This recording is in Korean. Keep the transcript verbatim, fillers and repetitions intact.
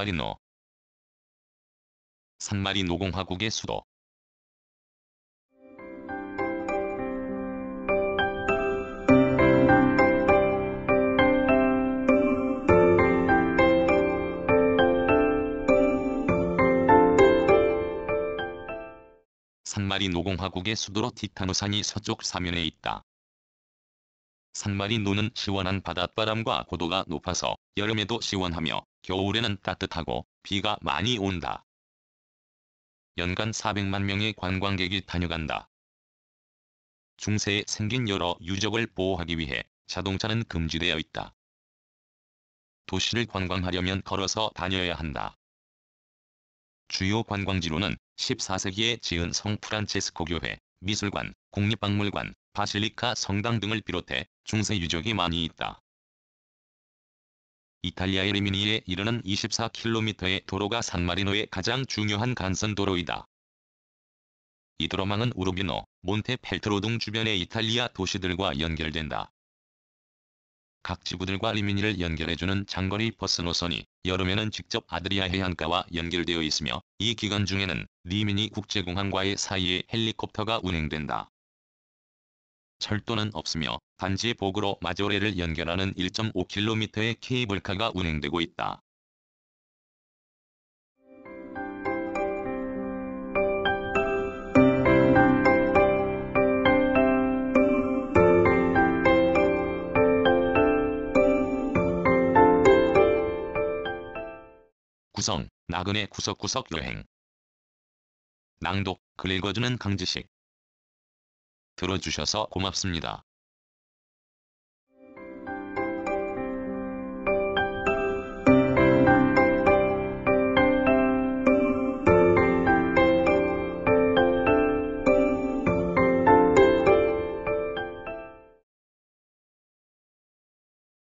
산마리노. 산마리노 공화국의 수도. 산마리노 공화국의 수도로 티타누산이 서쪽 사면에 있다. 산마리노는 시원한 바닷바람과 고도가 높아서 여름에도 시원하며 겨울에는 따뜻하고 비가 많이 온다. 연간 사백만 명의 관광객이 다녀간다. 중세에 생긴 여러 유적을 보호하기 위해 자동차는 금지되어 있다. 도시를 관광하려면 걸어서 다녀야 한다. 주요 관광지로는 십사 세기에 지은 성 프란체스코 교회, 미술관, 국립박물관, 바실리카 성당 등을 비롯해 중세 유적이 많이 있다. 이탈리아의 리미니에 이르는 이십사 킬로미터의 도로가 산마리노의 가장 중요한 간선도로이다. 이 도로망은 우르비노, 몬테펠트로 등 주변의 이탈리아 도시들과 연결된다. 각 지구들과 리미니를 연결해주는 장거리 버스 노선이 여름에는 직접 아드리아 해안가와 연결되어 있으며, 이 기간 중에는 리미니 국제공항과의 사이에 헬리콥터가 운행된다. 철도는 없으며 단지 보그로 마조레를 연결하는 일 점 오 킬로미터의 케이블카가 운행되고 있다. 구성, 나그네 구석구석 여행. 낭독, 글 읽어주는 강지식. 들어주셔서 고맙습니다.